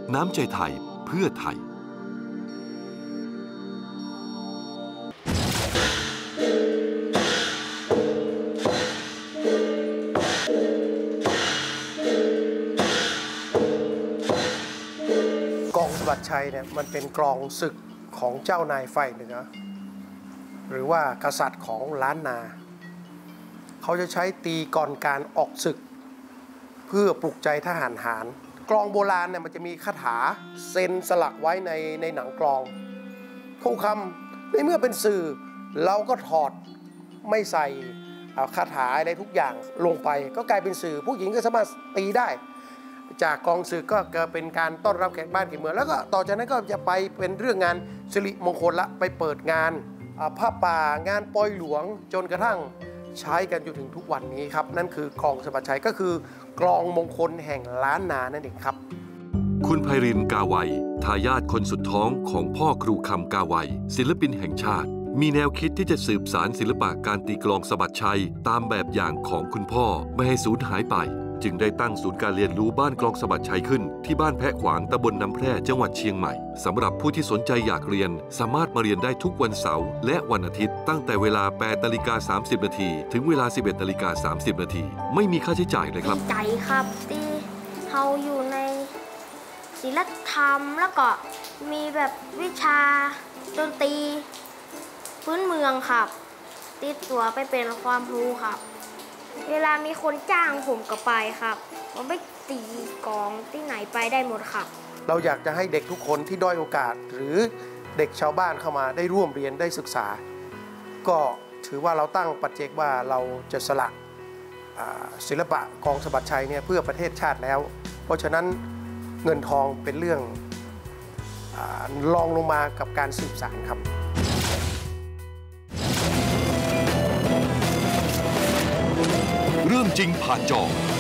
น้ำใจไทยเพื่อไทยกองสมบัติชัยเนี่ยมันเป็นกลองศึกของเจ้านายฝ่ายเหนือหรือว่ากษัตริย์ของล้านนาเขาจะใช้ตีก่อนการออกศึกเพื่อปลุกใจทหารหารกลองโบราณเนี่ยมันจะมีคาถาเซ็นสลักไว้ในหนังกลองผู้คำในเมื่อเป็นสื่อเราก็ถอดไม่ใส่คาถาอะไรทุกอย่างลงไปก็กลายเป็นสื่อผู้หญิงก็สามารถตีได้จากกองศึกก็เป็นการต้อนรับแขกบ้านแขกเมืองแล้วก็ต่อจากนั้นก็จะไปเป็นเรื่องงานสิริมงคลละไปเปิดงานผ้าป่างานปอยหลวงจนกระทั่งใช้กันอยู่ถึงทุกวันนี้ครับนั่นคือกลองสมบัติชัยก็คือกลองมงคลแห่งล้านนานั่นเองครับคุณไพรินทร์กาไวทายาทคนสุดท้องของพ่อครูคำกาไวศิลปินแห่งชาติมีแนวคิดที่จะสืบสานศิลปะการตีกลองสะบัดชัยตามแบบอย่างของคุณพ่อไม่ให้สูญหายไปจึงได้ตั้งศูนย์การเรียนรู้บ้านกลองสะบัดชัยขึ้นที่บ้านแพะขวางตำบลน้ำแพร่จังหวัดเชียงใหม่สำหรับผู้ที่สนใจอยากเรียนสามารถมาเรียนได้ทุกวันเสาร์และวันอาทิตย์ตั้งแต่เวลา 8:30 น.ถึงเวลา 11:30 น.ไม่มีค่าใช้จ่ายเลยครับใจครับที่เขาอยู่ในศิลธรรมแล้วก็มีแบบวิชาดนตรีพื้นเมืองครับติดตัวไปเป็นความรู้ครับเวลามีคนจ้างผมก็ไปครับผมไปตีกลองที่ไหนไปได้หมดครับเราอยากจะให้เด็กทุกคนที่ด้อยโอกาสหรือเด็กชาวบ้านเข้ามาได้ร่วมเรียนได้ศึกษาก็ถือว่าเราตั้งปัจเจกว่าเราจะสละศิลปะกลองสะบัดชัยเนี่ยเพื่อประเทศชาติแล้วเพราะฉะนั้นเงินทองเป็นเรื่องรองลงมากับการสืบสานครับเรื่องจริงผ่านจอ